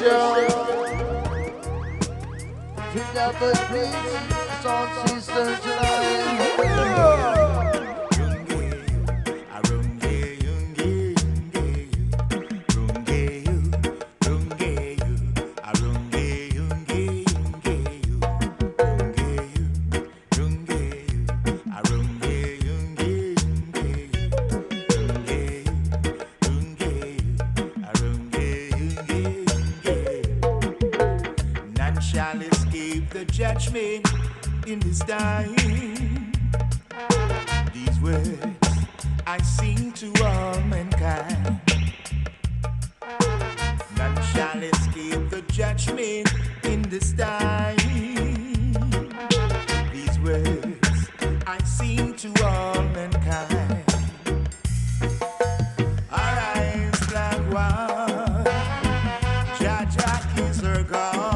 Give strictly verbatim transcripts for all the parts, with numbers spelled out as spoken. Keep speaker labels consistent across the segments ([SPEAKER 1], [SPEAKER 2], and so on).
[SPEAKER 1] Bring up the beats, sound system tonight.
[SPEAKER 2] Shall escape the judgment in this time. These words I sing to all mankind. None shall escape the judgment in this time. These words I sing to all mankind. Arise, black one, Jah Jah is her God.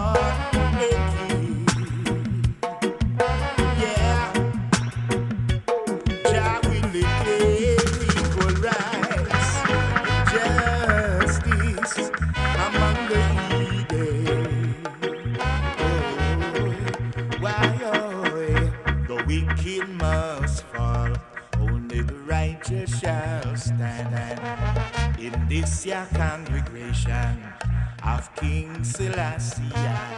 [SPEAKER 2] Shall stand in this year congregation of King Selassie.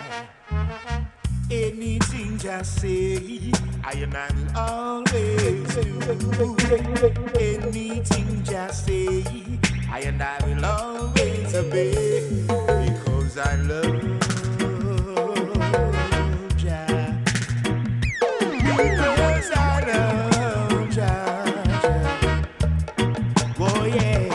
[SPEAKER 2] Anything just say, I and I will always do. Anything just say, I and I will always obey, because I love Jah. Because I love Jah. Oh yeah,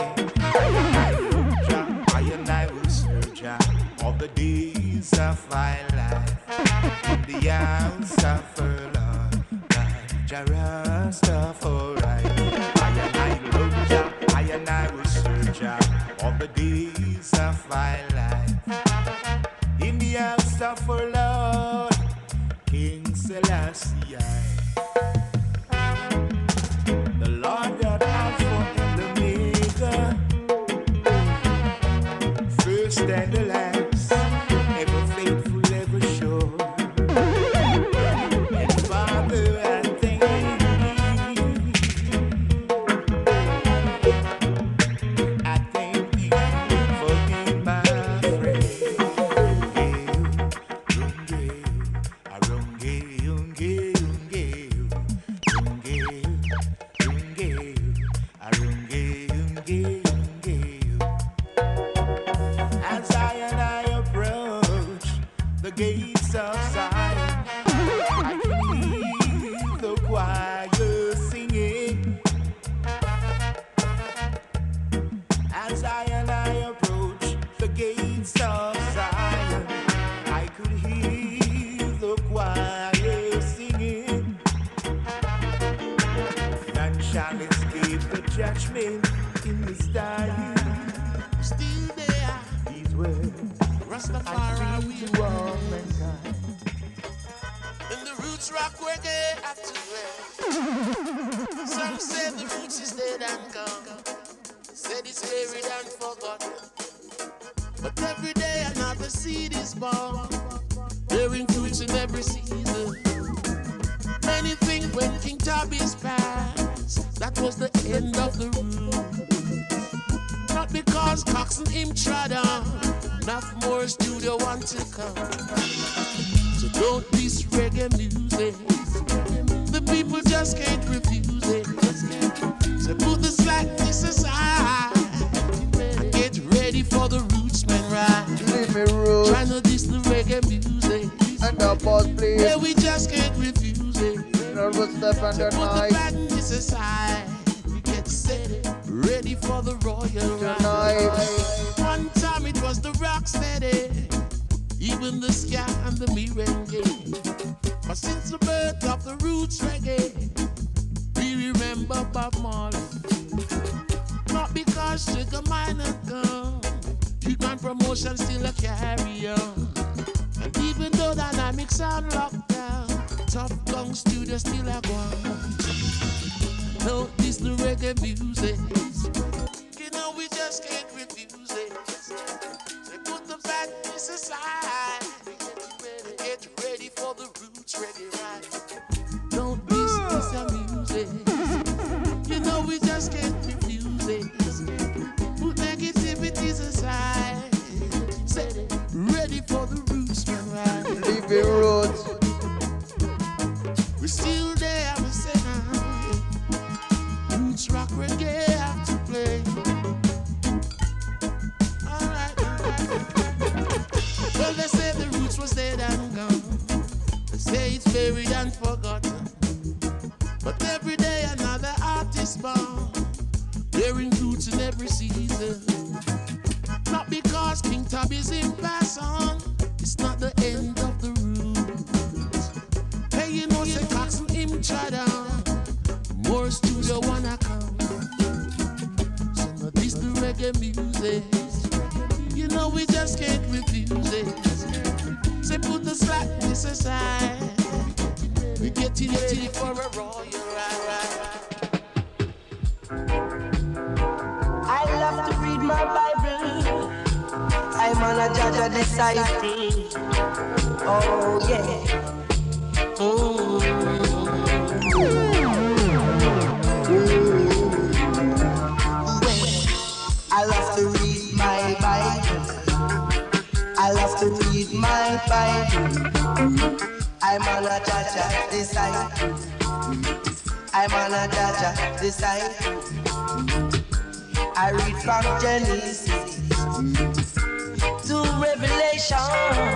[SPEAKER 2] I and I will serve Jah all the days of my life. In the house of her Lord, Jah Rastafari. I and I love Jah, I and I will serve Jah all the days of my life. In the house of her Lord, King Selassie. The Lord God Alpha and Omega, first and the last, ever faithful, ever sure. And Father, I thank you. I thank you for being my friend. As I and I approach the gates of Zion, I can hear the choir singing. As I and I approach the gates of Zion, I could hear the choir singing. None shall escape the judgment in this time. Still there, these words Rastafari we to all mankind. And the roots rock reggae at the well. Some say the roots is dead and gone. Said it's buried and forgotten. But every day another seed is born, bearing fruits in every season. Many think when King Tubby's passed, that was the end of the root. Not because Cox and him trod on, enough more studio want to come. So don't diss reggae music. The people just can't refuse it. So put the slackness aside and get ready for the rootsman ride.
[SPEAKER 1] Leave me roots.
[SPEAKER 2] Try not diss the reggae music.
[SPEAKER 1] And the boss please.
[SPEAKER 2] Yeah, we just can't refuse it.
[SPEAKER 1] Nervous step and
[SPEAKER 2] So
[SPEAKER 1] the
[SPEAKER 2] put
[SPEAKER 1] night.
[SPEAKER 2] the badness aside. We get set, ready for the royal ride.
[SPEAKER 1] Tonight.
[SPEAKER 2] One time it was the rock steady, even the ska and the merengue. But since the birth of the roots reggae, we remember Bob Marley. Not because Sugar Mine had gone, youth man promotion still a carry on. And even though dynamics are locked down, Top Gun Studio still a gone. No, this the reggae music. You know we just can't refuse it. They put the slack this aside. Get ready for the roots, ready right. Don't dismiss the music. You know we just can't refuse it. Put negativities aside. Say ready for the roots, right.
[SPEAKER 1] Living roots.
[SPEAKER 2] We're still there, we say now. Roots rock reggae have to play. Alright, alright. Well, they say the roots was dead and gone. They say it's buried and forgotten. But every day another artist born, bearing roots in every season. Not because King Tubby's in pass on, it's not the end of the roots. Hey, you know, say Coxon him try down. More studio wanna come. So now this the reggae music. You know we just can't refuse it. Say put the slackness aside. We getting ready for a royal ride, ride,
[SPEAKER 3] I love to read my Bible. I'm on a judge of disciple. Oh yeah. Mm. Well, I love to read my Bible. I love to read my Bible. I'm on a Jaja disciple. I'm on a Jaja disciple. I read from Genesis to Revelation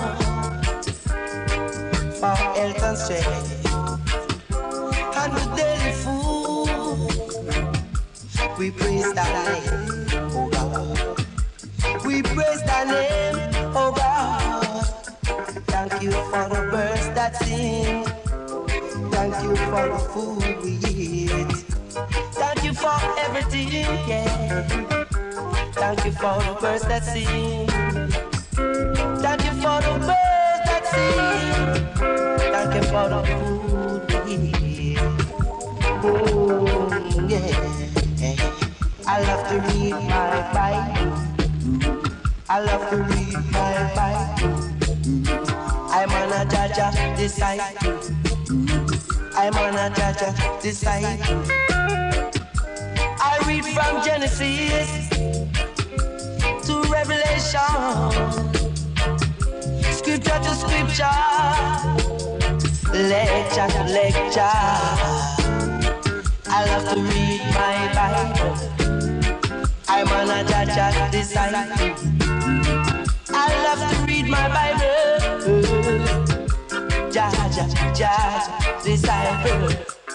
[SPEAKER 3] for health and strength. And with daily food, we praise thy name, oh God. We praise thy name, oh God. Thank you for the birds that sing. Thank you for the food we eat. Thank you for everything, yeah. Thank you for the birds that sing. Thank you for the birds that sing. Thank you for the food we eat. Oh, yeah. I love to read my Bible. I love to read my Bible. I'm on a Jaja disciple. I'm on a Jaja disciple. I read from Genesis to Revelation, scripture to scripture, lecture to lecture. I love to read my Bible. I'm on a Jaja disciple. I love to read my Bible. Jaja, Jaja disciple.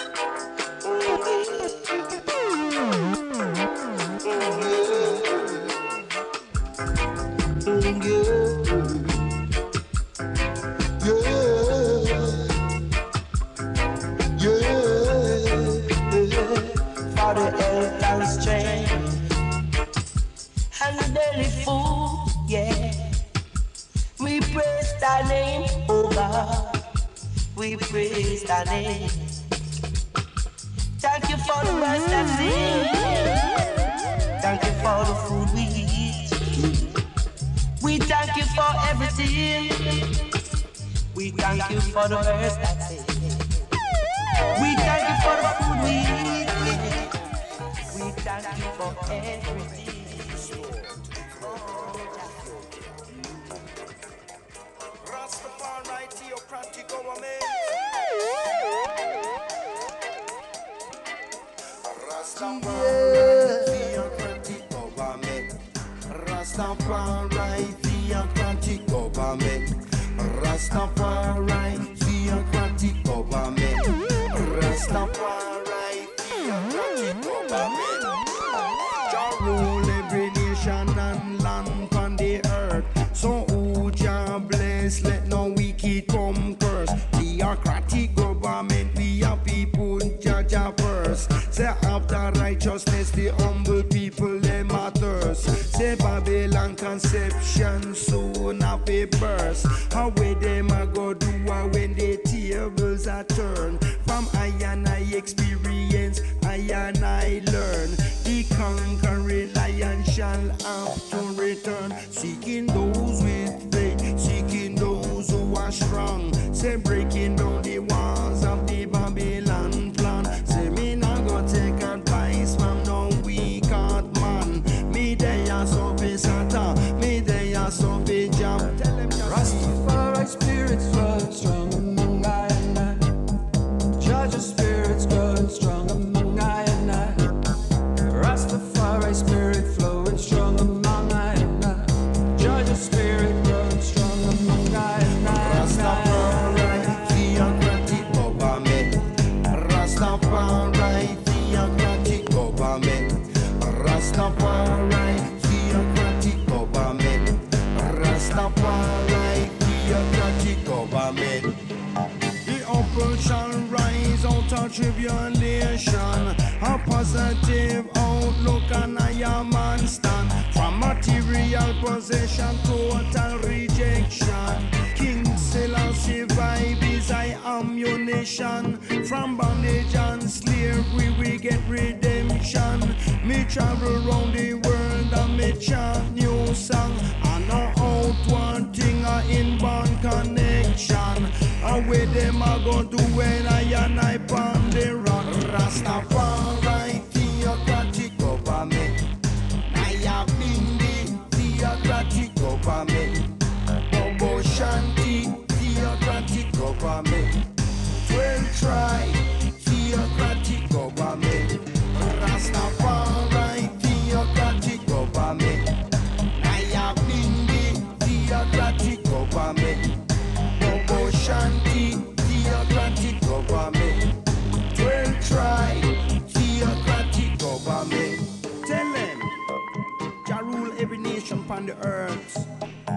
[SPEAKER 3] For the health and strength and the daily food, yeah. We praise thy name, oh God. We praise thy name. Thank you for the words that sing. Thank you for the food we eat. We thank you for everything. We thank you for the words that sing. We thank you for the food we eat. We thank you for everything.
[SPEAKER 2] Rastafari theocratic government. Rastafari theocratic government. Rastafari theocratic government. Rastafari theocratic government. Rastafari theocratic government. Jah rule every nation and land on the earth. So who Jah bless, let no wicked come curse. Theocratic government, we are people judge first. Say after righteousness, the humble people they matters. Say Babylon conception soon have a burst. How way them a go do when the tables are turned? From I and I experience, I and I learn. The conquering lion shall have to return, seeking those with strong. Say breaking down the walls of the Babylon plan. Say me not gonna take advice from no weak heart man. Me they are so be Satan, me they are so be jam. Tell them
[SPEAKER 3] Rastafari spirits flowing strong among I and I. Judge spirits growing strong among I and I. Rastafari spirit flowing strong among I and I. Judge spirit growing strong among I and I.
[SPEAKER 2] Rastafari, theocratic government. Rastafari, theocratic government. Rastafari, theocratic government. Rastafari, theocratic government. The upper shall rise out of tribulation. A positive outlook and I am man stand. From material possession, total rejection. King Selassie vibe is I ammunition. From bondage and slavery we get redemption. Me travel round the world and me chant new song. And no outward thing a inbound connection. And where them a go do when I and I pound the run. Rastafari, theocratic government. I have been the theocratic government. Bobo Shanti, theocratic government. Twelve tribe, theocratic government. Rastafari, theocratic government. I have been the theocratic government. Bobo Shanti, theocratic government. Twelve tribe, theocratic government. Tell them, Jah rule every nation upon the earth.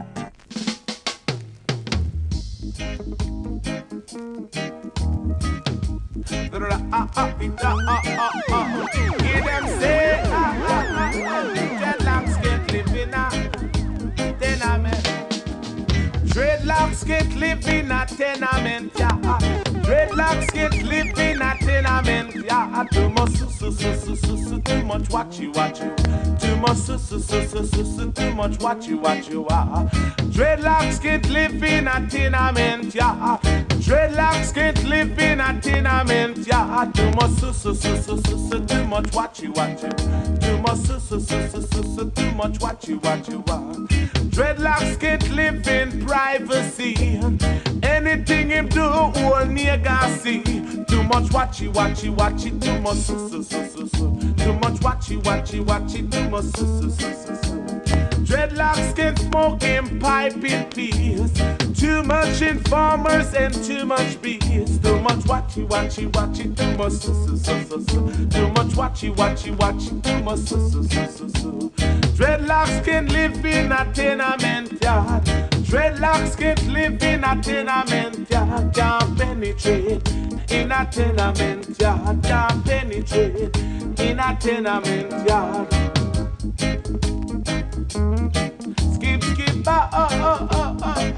[SPEAKER 2] Hear them say, dreadlocks can't live in a tenement. Dreadlocks can't live in a tenement, yeah. Dreadlocks can't live in a tenement, yeah. Too much, su su su su su su, too much watchy watchy. Too much, su su su su su su, too much watchy watchy, ah. Dreadlocks can't live in a tenement, yeah. Dreadlocks can't live in a tenement, yeah. Too much, su su su su su su, too much watchy watchy. Too much, su su su su su su, too much watchy watchy, ah. Dreadlocks can't live in privacy. Anything him do, all nigga see. Too much watchy, watchy, watchy. Too much su su su su su. Too much watchy, watchy, watchy. Too much su su su su su. Dreadlocks can smoke and pipe in peace. Too much informers and too much bees. Too much watchy, watchy, watchy. Too much su su su su su. Too much watchy, watchy, watchy. Too much su su su su su. Dreadlocks can live in a tenement yard. Dreadlocks can't live in a tenement yard. Can't penetrate in a tenement yard. Can't penetrate in a tenement yard. Skip, skip, oh, oh, oh, oh.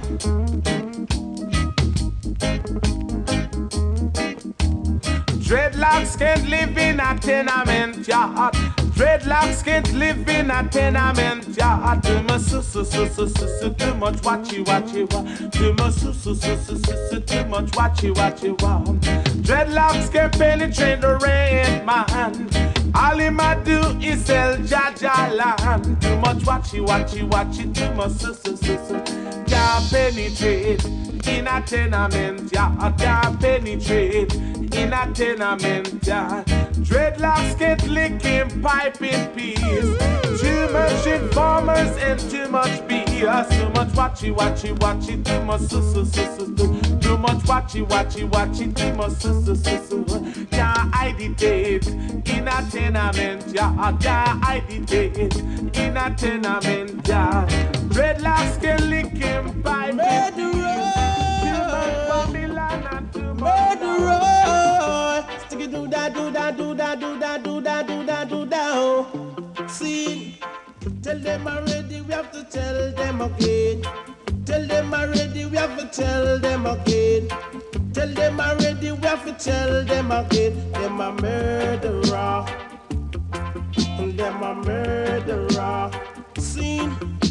[SPEAKER 2] Dreadlocks can't live in a tenement yard. Dreadlocks can't live in a tenement yard. Too much su su su su su su, too much watchy watchy wa. Too much su su su su su su, too much watchy watchy wa. Dreadlocks can penetrate the red man. All he might do is sell Jaja land. Too much watchy watchy watchy, too much su su su su. Can't penetrate in a tenement yard. Can't penetrate in a tenement yard. Dreadlocks can't lick him pipe in peace. Too much informers and too much B S. Too much watchy watchy watchy. Too much su su su su su. Too much watchy watchy watchy. Too much su su su su. Can't agitate in a tenement yard. Can't agitate in a tenement yard. Dreadlocks can lick him pipe in peace. Too much Babylon and too much
[SPEAKER 4] Stick it do that, do that, do that, do that, do that, do that, do that. Oh. See, tell them already, we have to tell them again. Tell them already, we have to tell them again. Tell them already, we have to tell them again. Them a murderer. Them a murderer. See,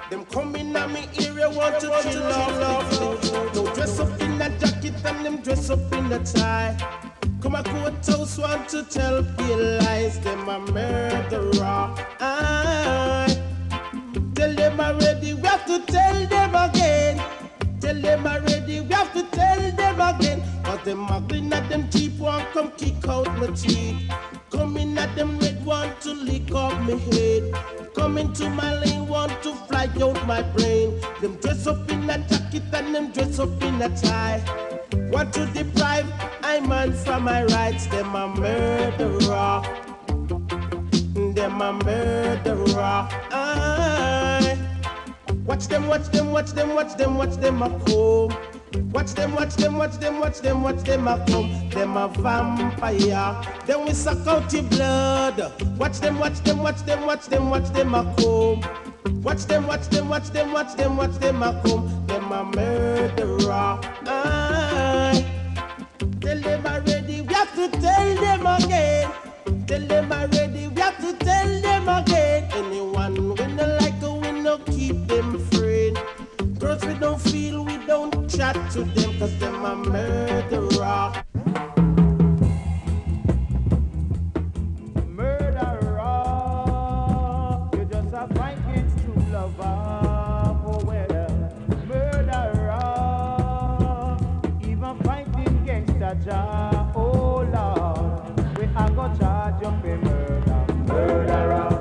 [SPEAKER 4] Them coming at me area want to chill off. No dress up in a jacket and them dress up in a tie. Come a courthouse want to tell pale lies. Them a murderer. Aye. Tell them already, we have to tell them again. Tell them already, we have to tell them again. Cause them muggling at them cheap one come kick out my teeth. Coming at them red want to lick off my head. Coming to my lane want to fly out my brain. Them dress up in a jacket and them dress up in a tie. Want to deprive I man from my rights. Them a murderer. Them a murderer. Aye. Watch them, watch them, watch them, watch them, watch them a come. Watch them, watch them, watch them, watch them, watch them a come. Them a vampire. Then we suck out your blood. Watch them, watch them, watch them, watch them, watch them a come. Watch them, watch them, watch them, watch them, watch them a come. Them a murderer. Aye. Tell them already, we have to tell them again. Tell them already, we have to tell them again. Anyone we no like, we no keep them friend. Girls we don't feel, we don't chat to them, cause them a murderer. Murderer, you just a fight against true lover. Oh well, murderer, even fighting against a jar. Oh Lord, we are gonna charge you for murder. Murderer,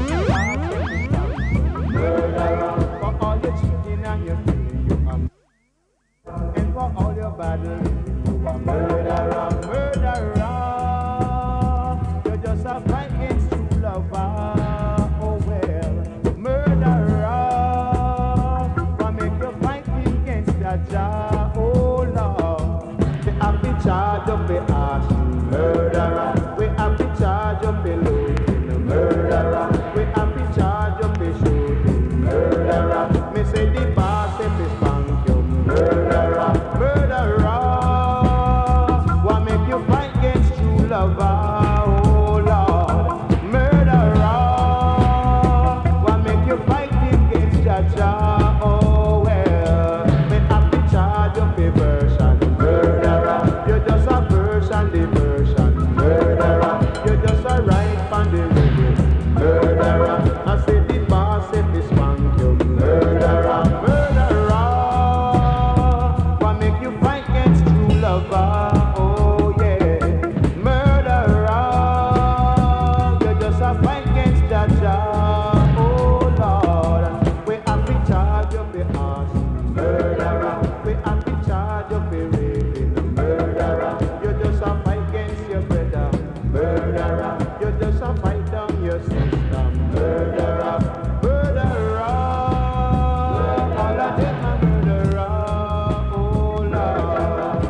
[SPEAKER 4] murderer, for all your cheating and your killing, you are. And for all your bad living, you are murderer, murderer. You're just a fight against true lover. Oh well, murderer. Why make you fight against that jar? Oh Lord, we have the charge of the arson, murderer. We have the charge of the looting, murderer. We have the charge of the shooting, murderer. Me say the boss if it's spank you, murderer, murderer. Why make you fight against true lover? Oh Lord, murderer. Why make you fight against Jaja? Oh well, me have the charge of the version, murderer. You're just a version, the version, murderer. You're just a right on the radio, murderer. I say the boss if it's spank you, murderer, murderer. Why make you fight against true lover? Oh yeah, murderer. You're just a fight against Jaja. Oh Lord, we have the charge of the arson, murderer. We have the charge of the raping, murderer. You're just a fight against your brother, murderer. You're just a fight down your sister, murderer, murderer. All of them are murderer. Oh Lord.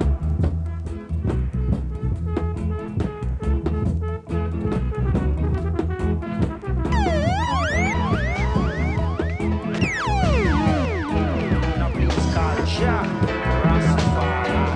[SPEAKER 5] No blues culture, Rastafari.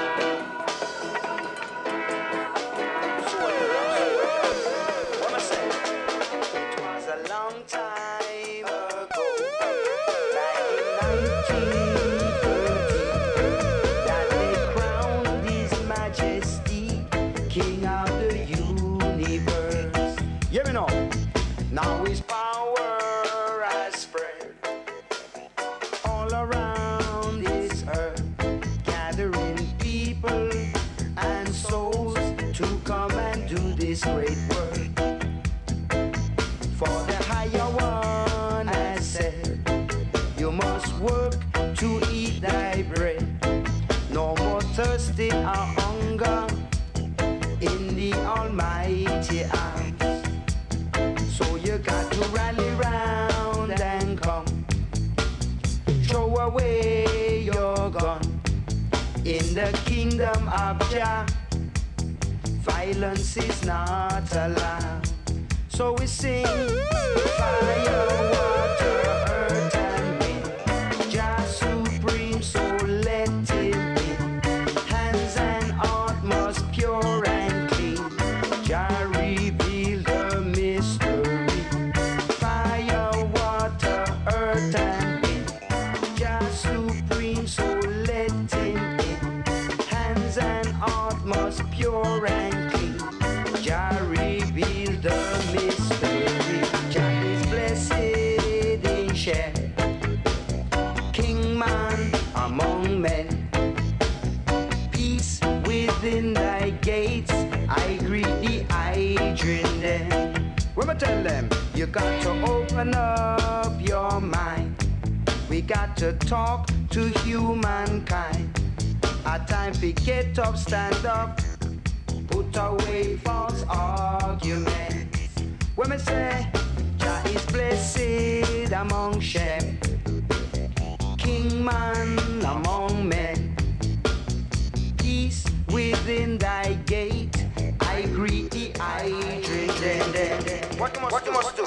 [SPEAKER 5] What I say? It was a long time ago, like in nineteen thirty, that they crowned His Majesty King of the universe. Hear me now. Now His power has spread all around this earth, gathering people and souls to come and do this great work. For the higher one has said, you must work to eat thy bread. No more thirsty or hunger in the Almighty arms. So you got to rally round and come, throw away your gun. In the kingdom of Jah, violence is not allowed. So we sing fire, water, earth and wind. Jah supreme, so let him in. Hands and heart must pure and clean. Jah reveal the mystery. Fire, water, earth tell them, you got to open up your mind. We got to talk to humankind. A time to get up, stand up, put away false arguments. When we say, Jah is blessed among Shem, King man among men. Peace within thy gate, I greet thee, I drink them. What you must, what you must do?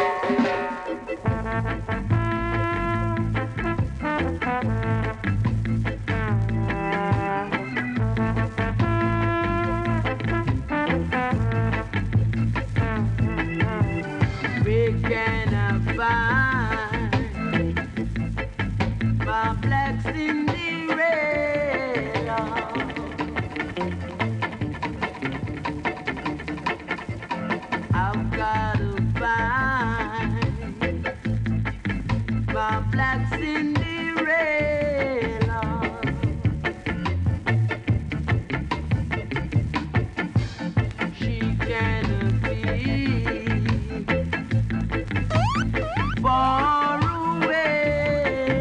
[SPEAKER 6] We cannot find my black Cinderella. I've got to find my black Cinderella. She cannot be far away.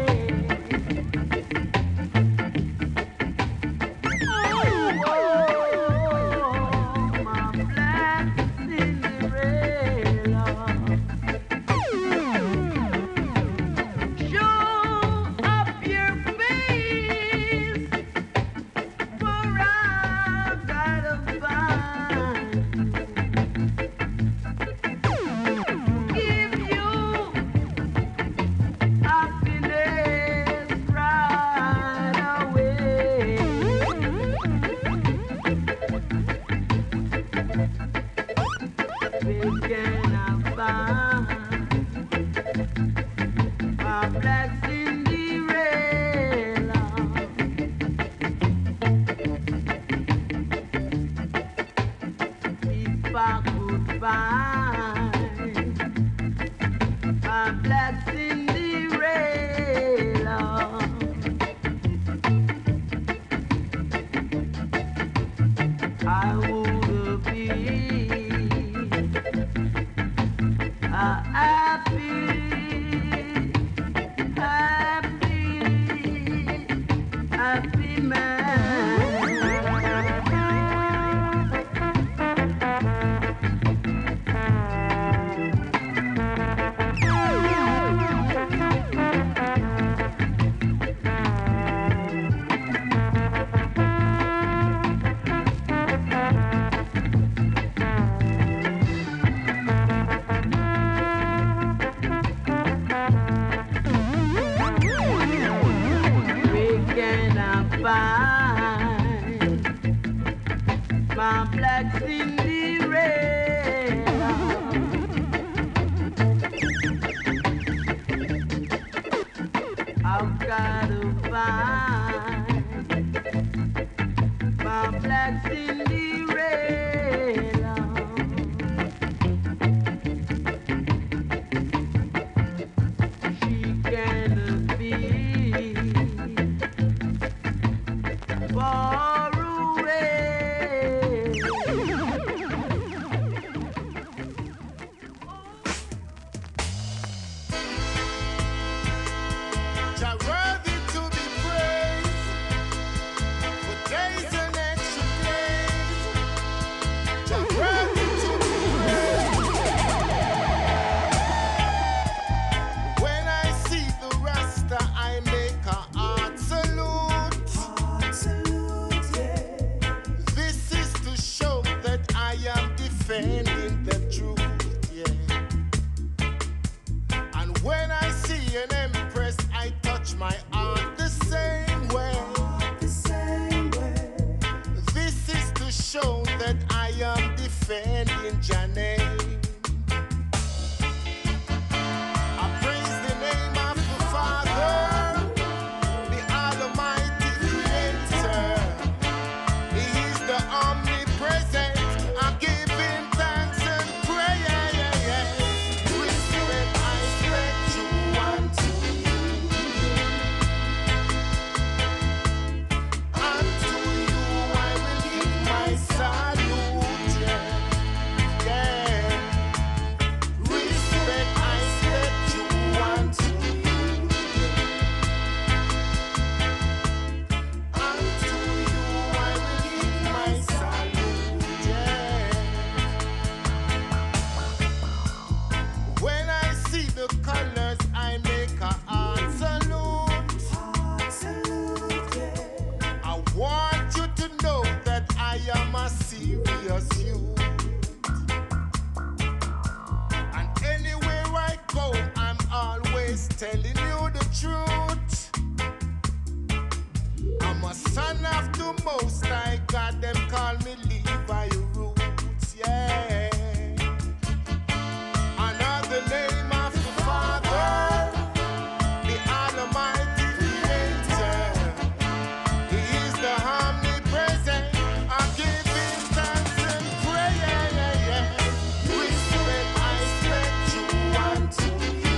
[SPEAKER 6] Oh, my black Cinderella. Show up your face, for I've got to find. Give you happiness right away. We cannot find my black Cinderella. If I could find my black Cinderella, I would be a happy, happy, happy man. We cannot find my black Cinderella. I've got to find my black Cinderella. She cannot be far away.
[SPEAKER 2] Jah worthy to be praised for days and extra days. Jah worthy to be praised. When I see the Rasta, I make a heart salute. This is to show that I am defending the truth. Yeah. And when I see an empress, I touch my heart the same way. This is to show that I am defending Jah name. I praise the name of the Father, the Almighty Creator. He is the omnipresent. I give Him thanks and praise. Son of the Most High God, them call me Levi Roots, yeah. Another name of the Father, the Almighty Creator. He is the omnipresent. I give him thanks and praise. Respect, I expect you unto you.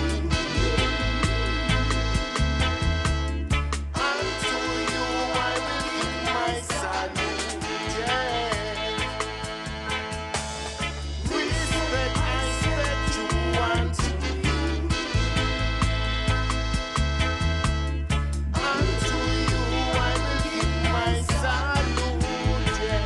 [SPEAKER 2] Unto you I will give my salute, yeah. Respect, I expect you unto you. Unto you I will give my salute, yeah.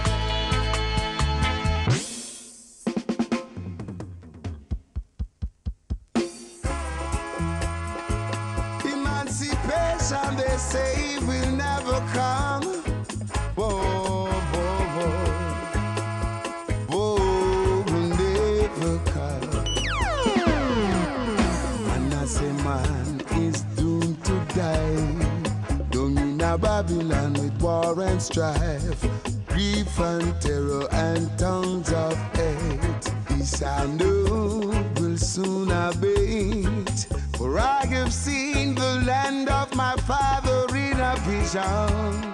[SPEAKER 3] Emancipation, they say, will never come. Whoa, whoa, whoa. Whoa, will never come. And I say, man is doomed to die. Down in a Babylon with war and strife, grief and terror and tongues of hate. This I know will soon abate. For I have seen the land of my father in a vision.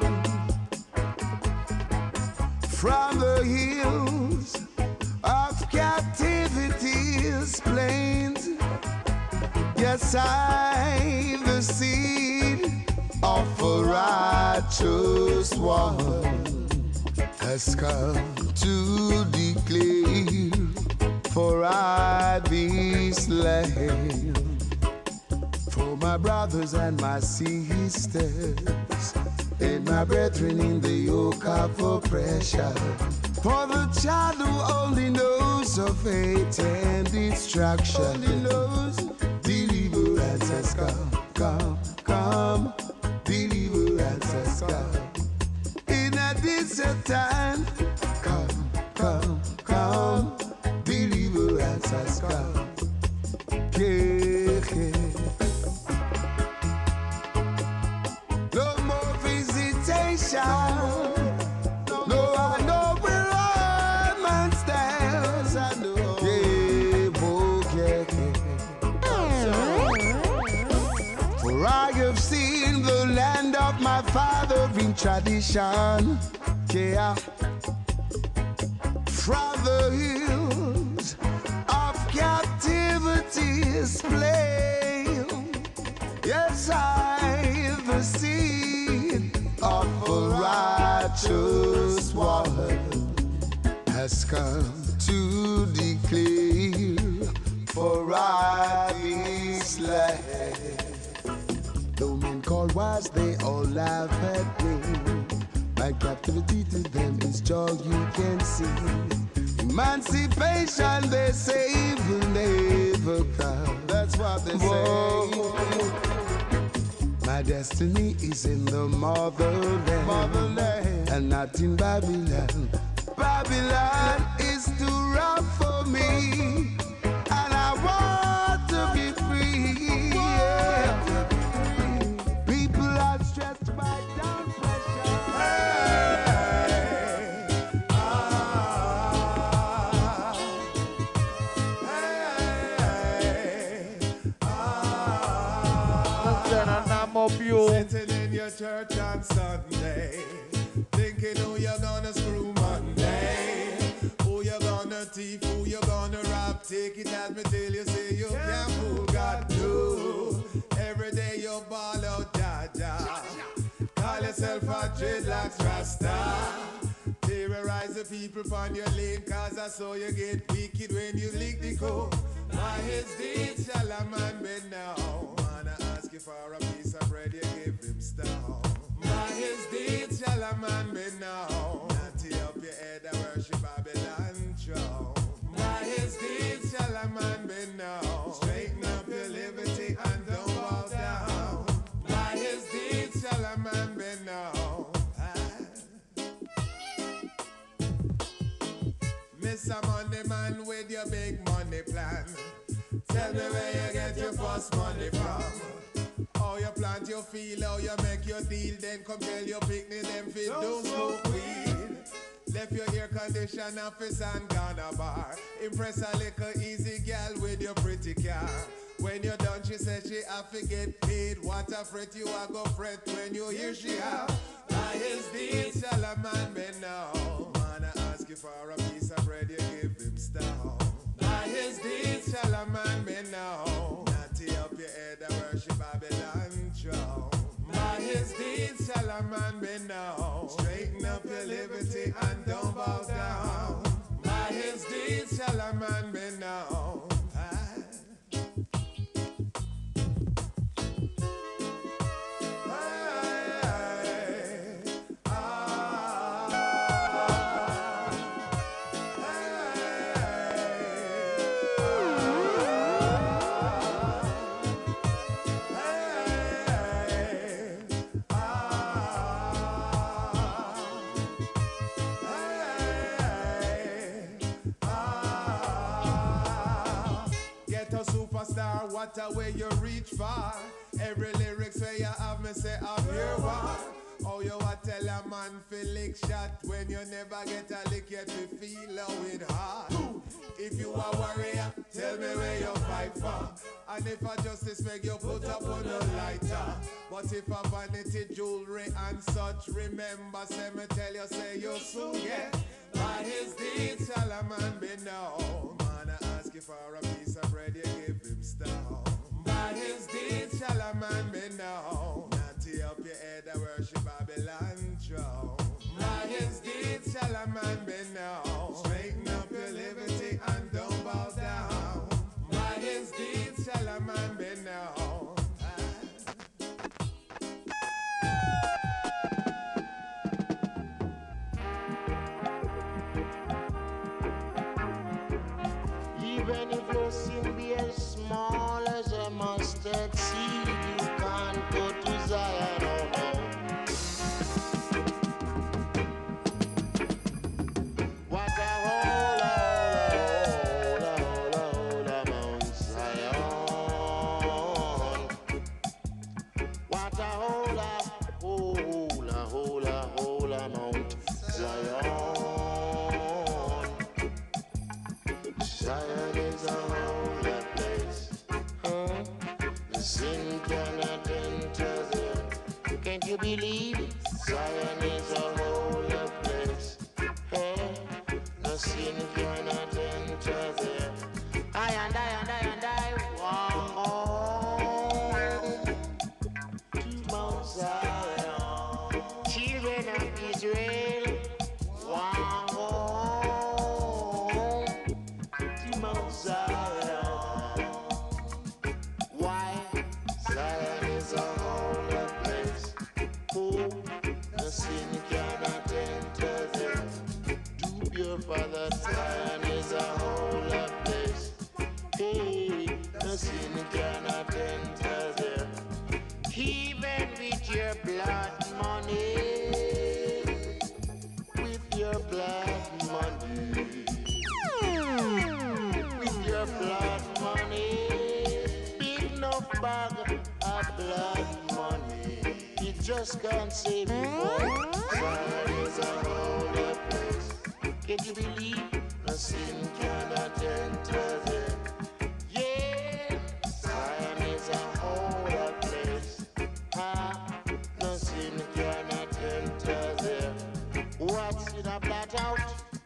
[SPEAKER 3] From the hills of captivity's plains, yes, I've the seed of a righteous one has come to declare for I this land. For my brothers and my sisters, and my brethren in the yoke of oppression. For the child who only knows of hate and destruction, only knows deliverance has come, come, come, deliverance has come. In a desert time, come, come, come, deliverance has come. Yeah, yeah. No more visitation. No, I know where all man stands. I know. Yeah, oh, yeah, yeah. For I have seen the land of my father in tradition. Yeah. From the hills of captivity's plain. Yes, I've the seed of a righteous one has come to declare for I this land. Though men called wise, they all laugh at me. My captivity to them is joy you can see. Emancipation, they say, will never come. That's what they say. My destiny is in the motherland, motherland, and not in Babylon. Babylon is too rough for me, and I want to be free. Yeah. People are stressed by down pressure. Hey, ah, hey, ah.
[SPEAKER 2] Sitting in your church on Sunday, thinking who you're gonna screw Monday, who you're gonna thief, who you're gonna rob. Take it as me till you say you can't fool God. No, every day you ball out, Jaja. Call yourself a dreadlocks Rasta. Terrorize the people on your lane, cause I saw you get wicked when you lick the code. My his deed shall a man be now. Wanna ask you for a piece of bread, you give him stone. By his deed shall a man be known. Natty up your head and worship Babylon throne. By his deed shall a man be known. Straighten up your liberty and don't bow down. By his deed shall a man be known. Mister Money Man with your big money plan, tell me where you get your first money from. How you plant, you feel, how you make your deal. Then come tell your picnic, them fit don't smoke weed. Left your air condition office and gone a bar. Impress a little easy gal with your pretty car. When you're done, she said she have to get paid. What a fret you a go fret when you hear she have. By his deeds shall a man be known. Man I ask you for a piece of bread, you give him stone. By his deeds shall a man be known. Natty up your head and worship Babylon throne. By his deeds shall a man be known. Straighten up your liberty and don't bow down. By his deeds shall a man be known. Superstar, what a way you reach far. Every lyrics where you have me say I'm here one. Oh, you a tell a man feel lick shot when you never get a lick yet we feel it hard. If you a warrior, tell me where you fight for. And if a justice make you put up on a lighter. But if a vanity jewelry and such, remember say me tell you say you soon get. By his deeds shall a man be known. Man I ask you for a piece of bread, you give him stone. By his deeds shall a man be known. Natty up your head and worship Babylon throne. By his deeds shall a man be known. Straighten up your liberty and don't bow down. By his deeds shall a man be known.
[SPEAKER 4] Even if your sin be as small as a mustard seed, you can't go to Zion, oh no. What a hole, hole, hole, hole, Mount Zion. What a hole, hole, hole, hole, Mount Zion. Zion is a holy place, huh? The sin cannot enter there. Can't you believe it? Zion is a holy place, huh? The sin cannot enter there. I and I and I and I want home to Mount Zion. Children of Israel want home to Mount Zion. Why? Zion is a holy place. Oh, the sin cannot enter there. Do your father, Zion is a holy place. Hey, the sin cannot enter there. Even with your blood money, with your blood money. Your blood money, big enough bag of blood money, you just can't save me boy. Zion is a holy place. Can you believe the sin cannot enter there? Yeah, Zion is a holy place. Ah, the sin cannot enter there. What's in a blot out?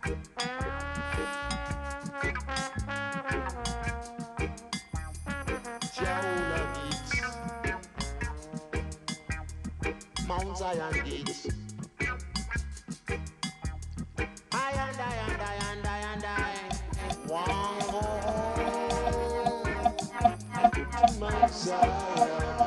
[SPEAKER 4] Mount Zion gates. I and I and I and I and I want home to Mount Zion.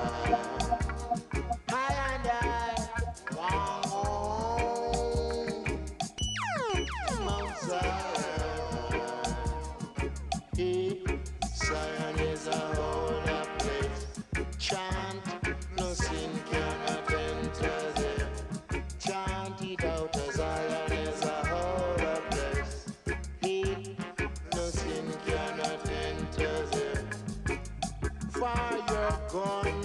[SPEAKER 4] I and I want home to Mount Zion. Hey, Zion is a holy place. Chant, no sin cannot enter there. Chant it out, Zion is a holy place. Hey, no sin cannot enter there. Fire your gun